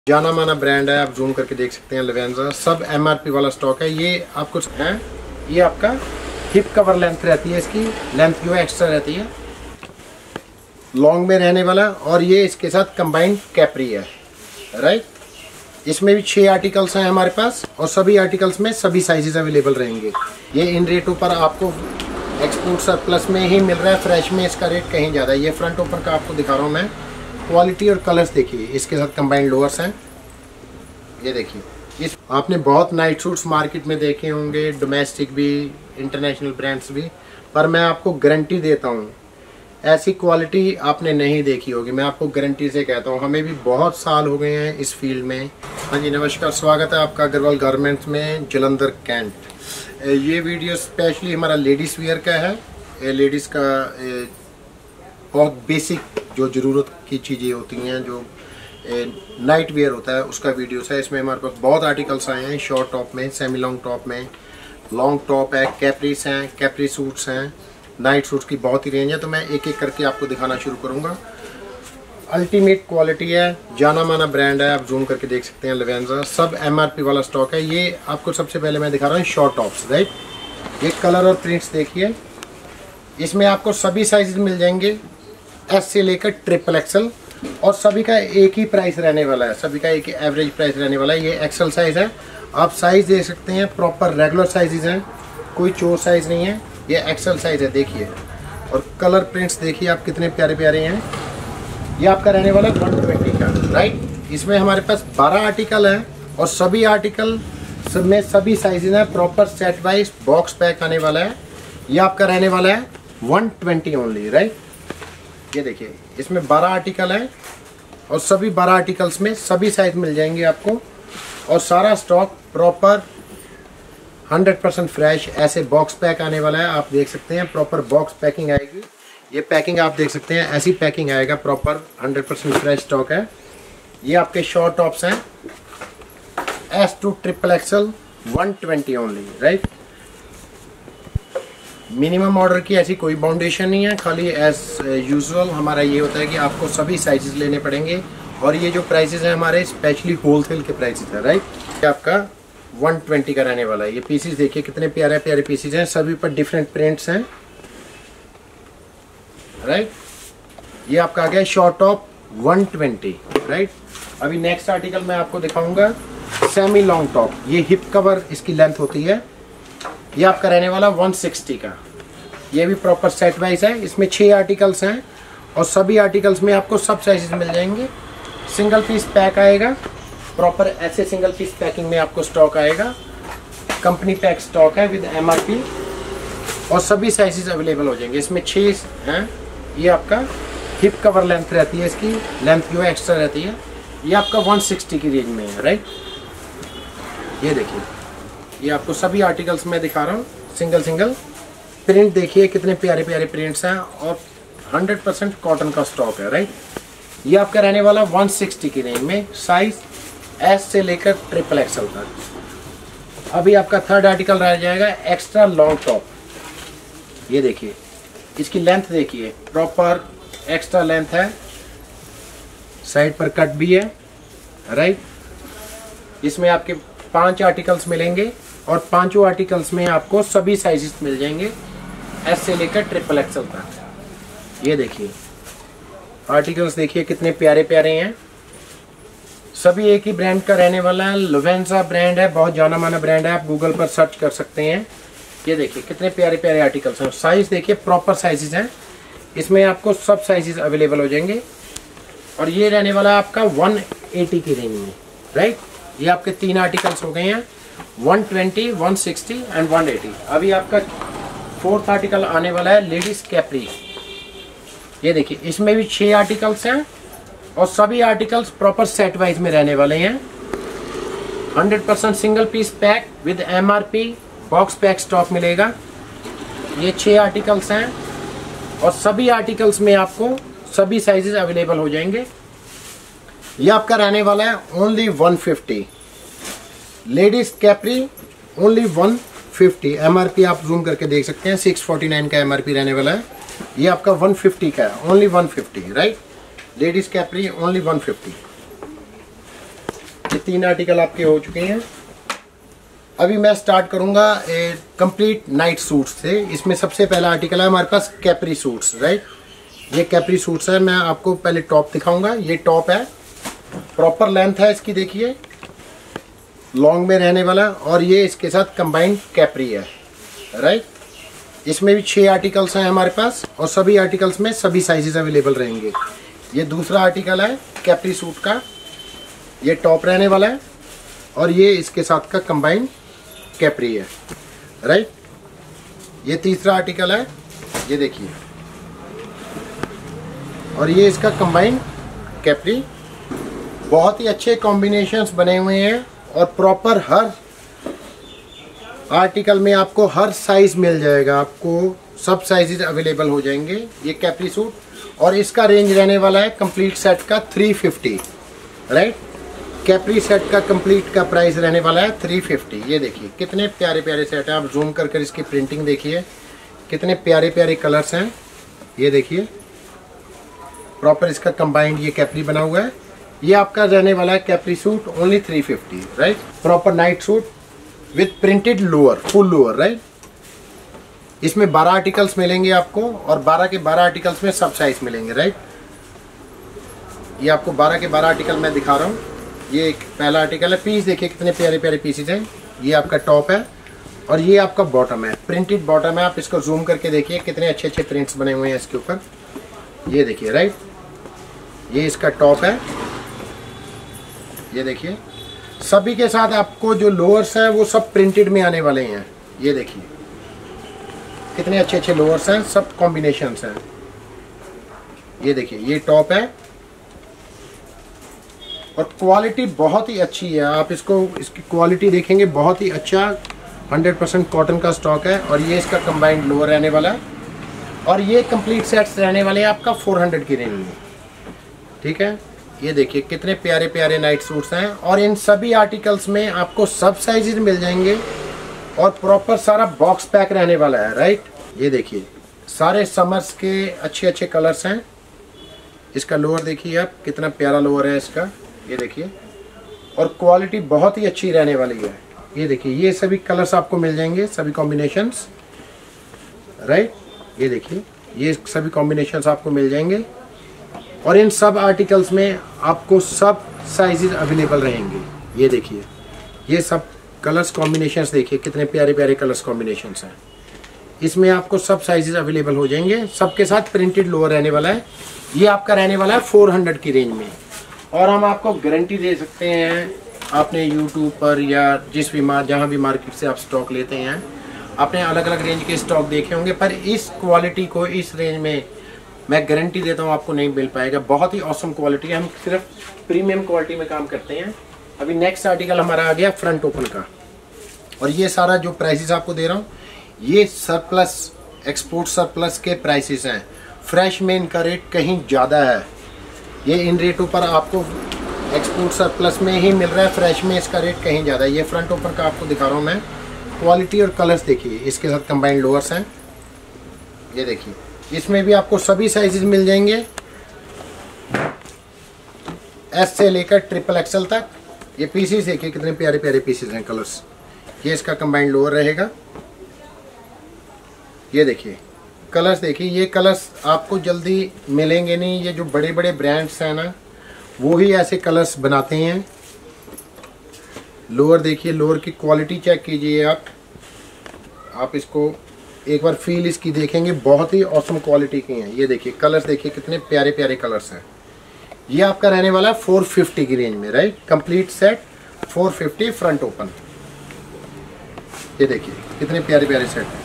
जाना माना ब्रांड है, आप जूम करके देख सकते हैं। लेवेंजा सब एमआरपी वाला स्टॉक है। ये आपको है, ये आपका हिप कवर लेंथ रहती है, इसकी लेंथ जो है एक्स्ट्रा रहती है, लॉन्ग में रहने वाला। और ये इसके साथ कंबाइंड कैपरी है, राइट। इसमें भी 6 आर्टिकल्स हैं हमारे पास और सभी आर्टिकल्स में सभी साइजेस अवेलेबल रहेंगे। ये इन रेटों पर आपको एक्सपोर्ट सरप्लस में ही मिल रहा है, फ्रेश में इसका रेट कहीं ज़्यादा है। ये फ्रंट ओपन का आपको दिखा रहा हूँ मैं। क्वालिटी और कलर्स देखिए, इसके साथ कंबाइंड लोअर्स हैं। ये देखिए, इस आपने बहुत नाइट सूट्स मार्केट में देखे होंगे, डोमेस्टिक भी, इंटरनेशनल ब्रांड्स भी, पर मैं आपको गारंटी देता हूँ ऐसी क्वालिटी आपने नहीं देखी होगी। मैं आपको गारंटी से कहता हूँ, हमें भी बहुत साल हो गए हैं इस फील्ड में। हाँ जी, नमस्कार, स्वागत है आपका अग्रवाल गारमेंट्स में, जलंधर कैंट। ये वीडियो स्पेशली हमारा लेडीज़ वेयर का है। लेडीज़ का बहुत बेसिक जो ज़रूरत की चीज़ें होती हैं, जो नाइट वेयर होता है, उसका वीडियोस है। इसमें हमारे पास बहुत आर्टिकल्स आए हैं, शॉर्ट टॉप में, सेमी लॉन्ग टॉप में, लॉन्ग टॉप है, कैपरीस हैं, कैपरी सूट्स हैं, नाइट सूट्स की बहुत ही रेंज है। तो मैं एक एक करके आपको दिखाना शुरू करूँगा। अल्टीमेट क्वालिटी है, जाना माना ब्रांड है, आप जूम करके देख सकते हैं। लेवेंजा सब एमआरपी वाला स्टॉक है। ये आपको सबसे पहले मैं दिखा रहा हूँ शॉर्ट टॉप्स, राइट। ये कलर और प्रिंट्स देखिए, इसमें आपको सभी साइज मिल जाएंगे, एस से लेकर XXL, और सभी का एक ही प्राइस रहने वाला है, सभी का एक ही एवरेज प्राइस रहने वाला है। ये एक्सेल साइज़ है, आप साइज़ देख सकते हैं, प्रॉपर रेगुलर साइजेस हैं, कोई चोर साइज़ नहीं है, ये एक्सेल साइज़ है देखिए। और कलर प्रिंट्स देखिए आप कितने प्यारे प्यारे हैं। ये आपका रहने वाला है 120 का, राइट। इसमें हमारे पास 12 आर्टिकल हैं और सभी आर्टिकल सब में सभी साइजेज हैं, proper set wise box pack आने वाला है। ये आपका रहने वाला है 120 ओनली, राइट। ये देखिए, इसमें 12 आर्टिकल हैं और सभी 12 आर्टिकल्स में सभी साइज मिल जाएंगे आपको। और सारा स्टॉक प्रॉपर 100% फ्रेश, ऐसे बॉक्स पैक आने वाला है। आप देख सकते हैं प्रॉपर बॉक्स पैकिंग आएगी। ये पैकिंग आप देख सकते हैं, ऐसी पैकिंग आएगा, प्रॉपर 100% फ्रेश स्टॉक है। ये आपके शॉर्ट टॉप्स हैं, S to XXL 120 only, right. Minimum order की ऐसी कोई बाउंडेशन नहीं है, खाली एज यूजुअल हमारा ये होता है कि आपको सभी साइजेस लेने पड़ेंगे। और ये जो प्राइसेस हैं हमारे स्पेशली होलसेल के प्राइसेस हैं, राइट। ये आपका 120 का रहने वाला है। ये पीसेस देखिए कितने प्यारे प्यारे पीसेस हैं, सभी पर डिफरेंट प्रिंट्स हैं, राइट। ये आपका आ गया शॉर्ट टॉप 120, राइट। अभी नेक्स्ट आर्टिकल मैं आपको दिखाऊंगा सेमी लॉन्ग टॉप। ये हिप कवर इसकी लेंथ होती है। ये आपका रहने वाला 160 का। ये भी प्रॉपर सेट वाइज है। इसमें 6 आर्टिकल्स हैं और सभी आर्टिकल्स में आपको सब साइजेस मिल जाएंगे। सिंगल पीस पैक आएगा, प्रॉपर ऐसे सिंगल पीस पैकिंग में आपको स्टॉक आएगा। कंपनी पैक स्टॉक है विद MRP और सभी साइजेस अवेलेबल हो जाएंगे। इसमें 6 हैं। ये आपका हिप कवर लेंथ रहती है, इसकी लेंथ जो है एक्स्ट्रा रहती है। ये आपका 160 की रेंज में है, राइट। ये देखिए, ये आपको सभी आर्टिकल्स में दिखा रहा हूँ, सिंगल सिंगल प्रिंट देखिए कितने प्यारे प्यारे प्रिंट्स हैं और 100% कॉटन का स्टॉक है, राइट। ये आपका रहने वाला 160 की रेंज में, साइज S से लेकर XXL तक। अभी आपका थर्ड आर्टिकल रह जाएगा एक्स्ट्रा लॉन्ग टॉप। ये देखिए, इसकी लेंथ देखिए, प्रॉपर एक्स्ट्रा लेंथ है, साइड पर कट भी है, राइट। इसमें आपके 5 आर्टिकल्स मिलेंगे और पांचों आर्टिकल्स में आपको सभी साइजेस मिल जाएंगे, S से लेकर XXL तक। ये देखिए आर्टिकल्स देखिए कितने प्यारे प्यारे हैं, सभी एक ही ब्रांड का रहने वाला है। लेवेंजा ब्रांड है, बहुत जाना माना ब्रांड है, आप गूगल पर सर्च कर सकते हैं। ये देखिए कितने प्यारे प्यारे आर्टिकल्स हैं। साइज देखिए प्रॉपर साइजेस हैं, इसमें आपको सब साइजेस अवेलेबल हो जाएंगे। और ये रहने वाला है आपका 180 की रेंज में, राइट। ये आपके 3 आर्टिकल्स हो गए हैं, 120, 160 एंड 180। अभी आपका 4th आर्टिकल आने वाला है लेडीज कैपरी। ये देखिए, इसमें भी 6 आर्टिकल्स हैं और सभी आर्टिकल्स प्रॉपर सेट वाइज में रहने वाले हैं। 100% single piece pack with MRP box pack stock मिलेगा। ये 6 आर्टिकल्स हैं और सभी आर्टिकल्स में आपको सभी साइजेस अवेलेबल हो जाएंगे। ये आपका रहने वाला है only 150। Ladies capri only 150। MRP आप जूम करके देख सकते हैं, 649 का MRP रहने वाला है। ये आपका 150 का है, only 150, right. Ladies capri only 150। 3 article आपके हो चुके हैं। अभी मैं स्टार्ट करूंगा कंप्लीट नाइट सूट्स से। इसमें सबसे पहला आर्टिकल है हमारे पास कैप्री सूट्स, राइट। ये कैप्री सूट्स है। मैं आपको पहले टॉप दिखाऊंगा। ये टॉप है, प्रॉपर लेंथ है इसकी, देखिए लॉन्ग में रहने वाला, और ये इसके साथ कंबाइंड कैप्री है, राइट। इसमें भी 6 आर्टिकल्स हैं हमारे पास, और सभी आर्टिकल्स में सभी साइजेस अवेलेबल रहेंगे। ये दूसरा आर्टिकल है कैप्री सूट का, ये टॉप रहने वाला है, और ये इसके साथ का कंबाइंड कैप्री है, राइट। ये तीसरा आर्टिकल है, ये देखिए, और ये इसका कंबाइंड कैप्री। बहुत ही अच्छे कॉम्बिनेशंस बने हुए हैं, और प्रॉपर हर आर्टिकल में आपको हर साइज मिल जाएगा, आपको सब साइजेस अवेलेबल हो जाएंगे। ये कैप्री सूट, और इसका रेंज रहने वाला है कंप्लीट सेट का 350, राइट। कैप्री सेट का कंप्लीट का प्राइस रहने वाला है 350। ये देखिए कितने प्यारे प्यारे सेट हैं, आप जूम कर इसकी प्रिंटिंग देखिए, कितने प्यारे प्यारे कलर्स हैं। ये देखिए प्रॉपर इसका कंबाइंड ये कैप्री बना हुआ है। ये आपका रहने वाला है capri suit only 350, right. Proper night suit with printed lower, full lower, right. इसमें 12 आर्टिकल्स मिलेंगे आपको, और 12 के 12 आर्टिकल्स में सब साइज मिलेंगे, राइट। ये आपको 12 के 12 आर्टिकल मैं दिखा रहा हूँ। ये एक पहला आर्टिकल है, पीस देखिए कितने प्यारे प्यारे पीसेज हैं। ये आपका टॉप है, और ये आपका बॉटम है, प्रिंटेड बॉटम है। आप इसको जूम करके देखिए कितने अच्छे अच्छे प्रिंट्स बने हुए हैं इसके ऊपर। ये देखिए, राइट। ये इसका टॉप है, ये देखिए। सभी के साथ आपको जो लोअर्स हैं वो सब प्रिंटेड में आने वाले हैं। ये देखिए कितने अच्छे अच्छे लोअर्स हैं, सब कॉम्बिनेशंस हैं। ये देखिए ये टॉप है, और क्वालिटी बहुत ही अच्छी है। आप इसकी क्वालिटी देखेंगे, बहुत ही अच्छा 100% कॉटन का स्टॉक है। और ये इसका कंबाइंड लोअर रहने वाला है, और ये कंप्लीट सेट्स रहने वाले हैं आपका 400 की रेंज में, ठीक है। ये देखिए कितने प्यारे प्यारे नाइट सूट्स हैं, और इन सभी आर्टिकल्स में आपको सब साइजेस मिल जाएंगे, और प्रॉपर सारा बॉक्स पैक रहने वाला है, राइट। ये देखिए सारे समर्स के अच्छे अच्छे कलर्स हैं। इसका लोअर देखिए आप, कितना प्यारा लोअर है इसका, ये देखिए, और क्वालिटी बहुत ही अच्छी रहने वाली है। ये देखिए ये सभी कलर्स आपको मिल जाएंगे, सभी कॉम्बिनेशंस, राइट। ये देखिए ये सभी कॉम्बिनेशंस आपको मिल जाएंगे, और इन सब आर्टिकल्स में आपको सब साइजेस अवेलेबल रहेंगे। ये देखिए ये सब कलर्स कॉम्बिनेशंस देखिए, कितने प्यारे प्यारे कलर्स कॉम्बिनेशंस हैं। इसमें आपको सब साइजेस अवेलेबल हो जाएंगे, सबके साथ प्रिंटेड लोअर रहने वाला है। ये आपका रहने वाला है 400 की रेंज में, और हम आपको गारंटी दे सकते हैं, आपने यूट्यूब पर या जिस भी जहाँ भी मार्केट से आप स्टॉक लेते हैं, आपने अलग अलग रेंज के स्टॉक देखे होंगे, पर इस क्वालिटी को इस रेंज में मैं गारंटी देता हूँ आपको नहीं मिल पाएगा। बहुत ही ऑसम क्वालिटी है, हम सिर्फ प्रीमियम क्वालिटी में काम करते हैं। अभी नेक्स्ट आर्टिकल हमारा आ गया फ्रंट ओपन का, और ये सारा जो प्राइसेस आपको दे रहा हूँ ये सरप्लस, एक्सपोर्ट सरप्लस के प्राइसेस हैं। फ्रेश में इनका रेट कहीं ज़्यादा है, ये इन रेटों पर आपको एक्सपोर्ट सरप्लस में ही मिल रहा है, फ्रेश में इसका रेट कहीं ज़्यादा है। ये फ्रंट ओपन का आपको दिखा रहा हूँ मैं। क्वालिटी और कलर्स देखिए, इसके साथ कंबाइंड लोअर्स हैं। ये देखिए इसमें भी आपको सभी साइजेस मिल जाएंगे, एस से लेकर XXL तक। ये पीसेस देखिए कितने प्यारे प्यारे पीसेस हैं, कलर्स। ये इसका कंबाइंड लोअर रहेगा। ये देखिए कलर्स देखिए, ये कलर्स आपको जल्दी मिलेंगे नहीं। ये जो बड़े बड़े ब्रांड्स हैं ना, वो ही ऐसे कलर्स बनाते हैं। लोअर देखिए, लोअर की क्वालिटी चेक कीजिए आप इसको एक बार फील इसकी देखेंगे, बहुत ही ऑसम क्वालिटी की हैं। ये देखिए कलर्स देखिए कितने प्यारे प्यारे कलर्स हैं। ये आपका रहने वाला है 450 की रेंज में, right. Complete set 450 front open. ये देखिए कितने प्यारे प्यारे सेट हैं।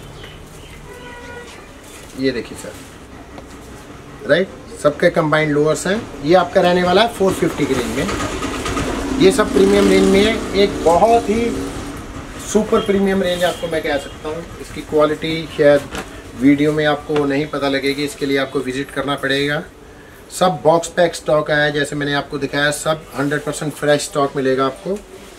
ये देखिए सर, राइट। सबके कंबाइंड लोअर्स हैं। ये आपका रहने वाला है 450 की रेंज में। ये सब प्रीमियम रेंज में है, एक बहुत ही सुपर प्रीमियम रेंज आपको मैं कह सकता हूँ। इसकी क्वालिटी शायद वीडियो में आपको नहीं पता लगेगी, इसके लिए आपको विजिट करना पड़ेगा। सब बॉक्स पैक स्टॉक आया है, जैसे मैंने आपको दिखाया, सब 100% फ्रेश स्टॉक मिलेगा आपको।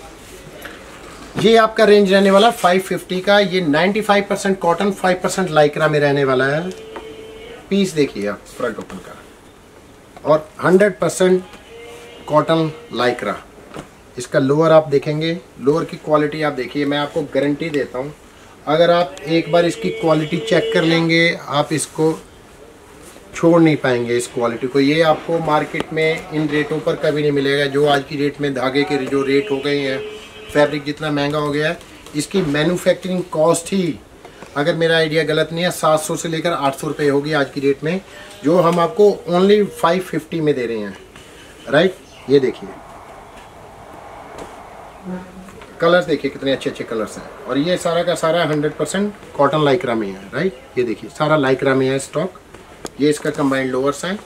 ये आपका रेंज रहने वाला 550 का। ये 95% कॉटन, 5% लाइक्रा में रहने वाला है। पीस देखिए आप फ्रंट ओपन का, और 100% कॉटन लाइक्रा। इसका लोअर आप देखेंगे, लोअर की क्वालिटी आप देखिए, मैं आपको गारंटी देता हूँ, अगर आप एक बार इसकी क्वालिटी चेक कर लेंगे आप इसको छोड़ नहीं पाएंगे इस क्वालिटी को। ये आपको मार्केट में इन रेटों पर कभी नहीं मिलेगा। जो आज की रेट में धागे के जो रेट हो गए हैं, फैब्रिक जितना महंगा हो गया है, इसकी मैन्युफैक्चरिंग कॉस्ट ही, अगर मेरा आइडिया गलत नहीं है, 700 से लेकर 800 रुपये होगी आज की डेट में, जो हम आपको ओनली 550 में दे रहे हैं। राइट, ये देखिए कलर्स देखिए कितने अच्छे अच्छे कलर्स हैं, और ये सारा का सारा 100% कॉटन लाइक्रा में है। राइट, ये देखिए सारा लाइक्रा में है स्टॉक। ये इसका कंबाइंड लोअर्स हैं,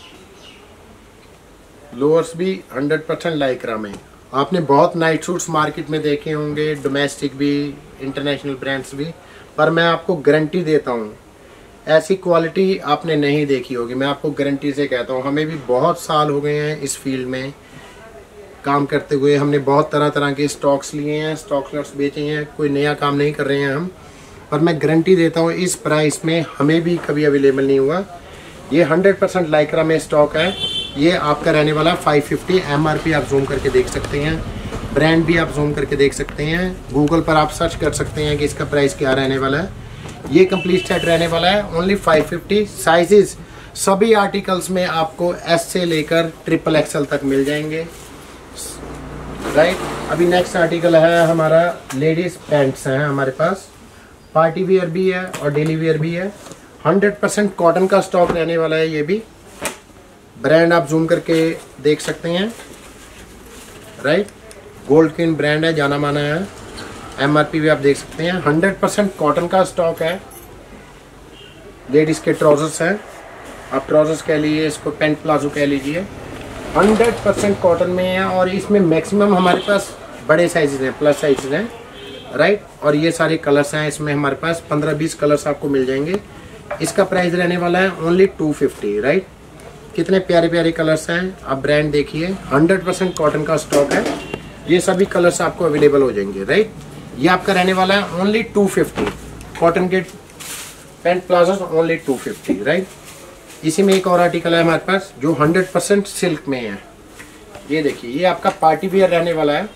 लोअर्स भी 100% लाइक्रा में। आपने बहुत नाइट सूट्स मार्केट में देखे होंगे, डोमेस्टिक भी, इंटरनेशनल ब्रांड्स भी, पर मैं आपको गारंटी देता हूँ ऐसी क्वालिटी आपने नहीं देखी होगी। मैं आपको गारंटी से कहता हूँ, हमें भी बहुत साल हो गए हैं इस फील्ड में काम करते हुए। हमने बहुत तरह तरह के स्टॉक्स लिए हैं, स्टॉक्स बेचे हैं, कोई नया काम नहीं कर रहे हैं हम, पर मैं गारंटी देता हूँ इस प्राइस में हमें भी कभी अवेलेबल नहीं हुआ। ये 100% लाइक्रा में स्टॉक है। ये आपका रहने वाला 550। MRP आप जूम करके देख सकते हैं, ब्रांड भी आप जूम करके देख सकते हैं, गूगल पर आप सर्च कर सकते हैं कि इसका प्राइस क्या रहने वाला है। ये कंप्लीट सेट रहने वाला है ओनली 550। साइजेस सभी आर्टिकल्स में आपको S से लेकर XXL तक मिल जाएंगे। राइट, अभी नेक्स्ट आर्टिकल है हमारा लेडीज पैंट्स हैं हमारे पास, पार्टी वियर भी है और डेली वियर भी है। 100% कॉटन का स्टॉक रहने वाला है। ये भी ब्रांड आप जूम करके देख सकते हैं। राइट, गोल्ड किन ब्रांड है, जाना माना है। MRP भी आप देख सकते हैं। 100% कॉटन का स्टॉक है। लेडीज के ट्राउजर्स हैं, आप ट्राउजर्स कह लीजिए, इसको पैंट प्लाजो कह लीजिए, 100% कॉटन में है। और इसमें मैक्सिमम हमारे पास बड़े साइजेस हैं, प्लस साइजेस हैं। राइट, और ये सारे कलर्स हैं, इसमें हमारे पास 15-20 कलर्स आपको मिल जाएंगे। इसका प्राइस रहने वाला है ओनली 250। राइट, कितने प्यारे प्यारे कलर्स हैं, आप ब्रांड देखिए। 100% कॉटन का स्टॉक है। ये सभी कलर्स आपको अवेलेबल हो जाएंगे। राइट, ये आपका रहने वाला है ओनली 250। कॉटन के पैंट प्लाजो ओनली 250। राइट, इसी में एक और आर्टिकल है हमारे पास जो 100% सिल्क में है। ये देखिए, ये आपका पार्टी वियर रहने वाला है।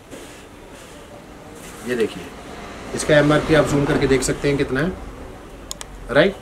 ये देखिए, इसका MRP आप जूम करके देख सकते हैं कितना है। राइट,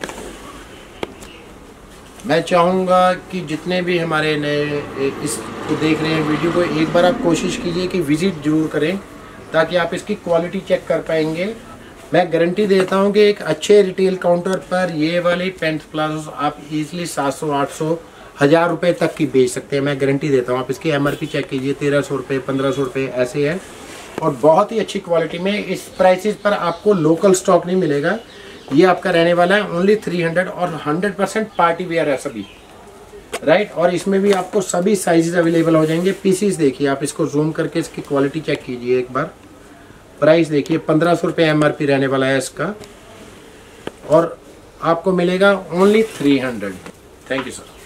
मैं चाहूँगा कि जितने भी हमारे नए इसको देख रहे हैं वीडियो को, एक बार आप कोशिश कीजिए कि विजिट जरूर करें, ताकि आप इसकी क्वालिटी चेक कर पाएंगे। मैं गारंटी देता हूं कि एक अच्छे रिटेल काउंटर पर ये वाले पैंट प्लाजो आप इजीली 700, 800, 1000 रुपये तक की बेच सकते हैं। मैं गारंटी देता हूं। आप इसकी MRP चेक कीजिए, 1300 रुपये, 1500 रुपये ऐसे है, और बहुत ही अच्छी क्वालिटी में। इस प्राइसेस पर आपको लोकल स्टॉक नहीं मिलेगा। ये आपका रहने वाला है ओनली 300 और 100% पार्टी वेयर है सभी। राइट, और इसमें भी आपको सभी साइजेस अवेलेबल हो जाएंगे। पीसीस देखिए, आप इसको जूम करके इसकी क्वालिटी चेक कीजिए एक बार। प्राइस देखिए, 1500 रुपये MRP रहने वाला है इसका, और आपको मिलेगा ओनली 300। Thank you sir.